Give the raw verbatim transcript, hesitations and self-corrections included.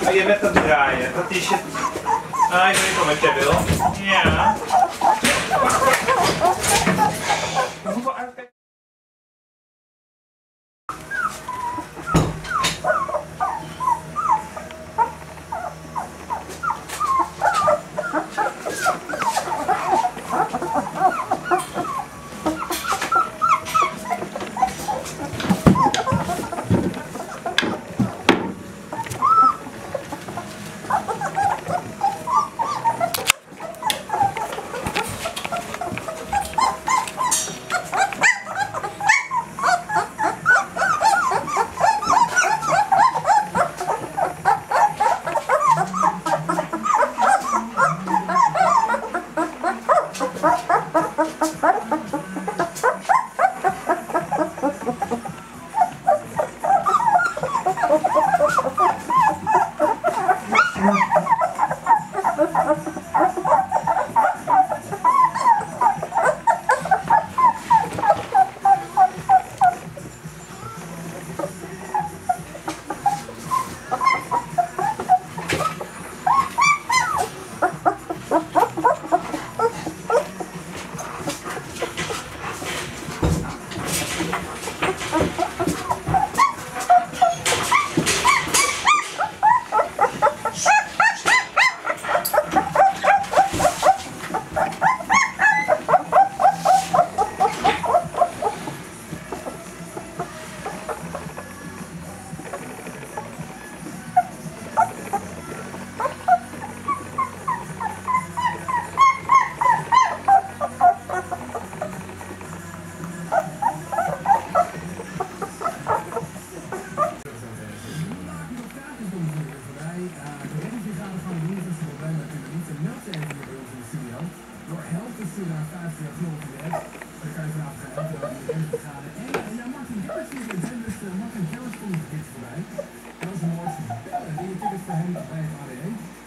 Oh, je bent aan het draaien. Dat is je... Ah, ik weet wel wat jij wil. Ja. Hoeveel uitkijken? Door helft te sturen naar vijftig nul van de app. Dan kan je vanaf elke dag in de rente gaan. En ja, Martin Garrix is er zijn, dus Martin Garrix komt dit voorbij. Dat is het mooiste. En je tickets voor hem bij het A D E.